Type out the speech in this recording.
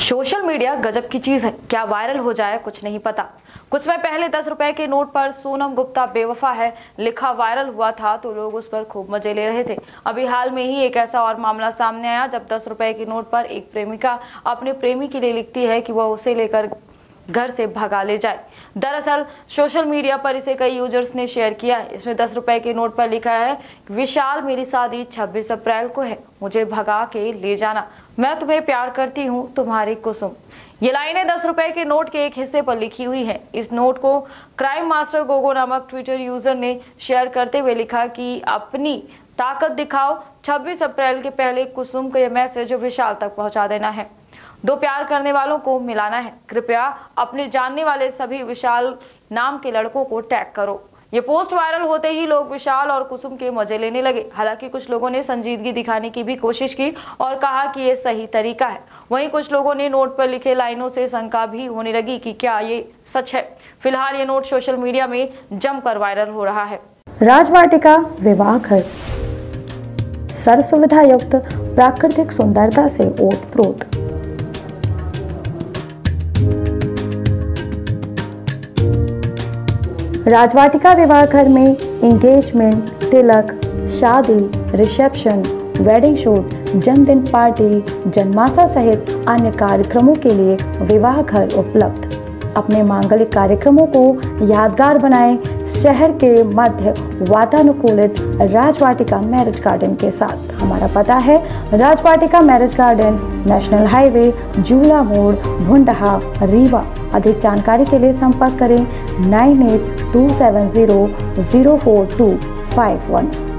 Social media गजब की चीज है, क्या वायरल हो जाए कुछ नहीं पता। कुछ समय पहले 10 रुपए के नोट पर सोनम गुप्ता बेवफा है लिखा वायरल हुआ था तो लोग उस पर खूब मजे ले रहे थे। अभी हाल में ही एक ऐसा और मामला सामने आया जब 10 रुपए के नोट पर एक प्रेमिका अपने प्रेमी के लिए लिखती है कि वह उसे लेकर घर से भगा ले जाए। दरअसल सोशल मीडिया पर इसे कई यूजर्स ने शेयर किया है। इसमें 10 रुपए के नोट पर लिखा है, विशाल मेरी शादी 26 अप्रैल को है, मुझे भगा के ले जाना, मैं तुम्हें प्यार करती हूँ, तुम्हारी कुसुम। ये लाइनें 10 रुपए के नोट के एक हिस्से पर लिखी हुई हैं। इस नोट को क्राइम मास्टर गोगो नामक ट्विटर यूजर ने शेयर करते हुए लिखा कि अपनी ताकत दिखाओ, 26 अप्रैल के पहले कुसुम को यह मैसेज विशाल तक पहुंचा देना है। दो प्यार करने वालों को मिलाना है, कृपया अपने जानने वाले सभी विशाल नाम के लड़कों को टैग करो। ये पोस्ट वायरल होते ही लोग विशाल और कुसुम के मजे लेने लगे। हालांकि कुछ लोगों ने संजीदगी दिखाने की भी कोशिश की और कहा कि ये सही तरीका है। वहीं कुछ लोगों ने नोट पर लिखे लाइनों से शंका भी होने लगी कि क्या ये सच है। फिलहाल ये नोट सोशल मीडिया में जमकर वायरल हो रहा है। राजवाटिका विवाह घर, सर्व सुविधा युक्त प्राकृतिक सुंदरता से ओतप्रोत। राजवाटिका विवाह घर में एंगेजमेंट, तिलक, शादी, रिसेप्शन, वेडिंग शूट, जन्मदिन पार्टी, जन्माशा सहित अन्य कार्यक्रमों के लिए विवाह घर उपलब्ध। अपने मांगलिक कार्यक्रमों को यादगार बनाएं शहर के मध्य वातानुकूलित राजवाटिका मैरिज गार्डन के साथ। हमारा पता है Rajvatika marriage garden, national highway, Jhula Mod, Bhundha, Rewa. अधिक जानकारी के लिए संपर्क करें 9827004251।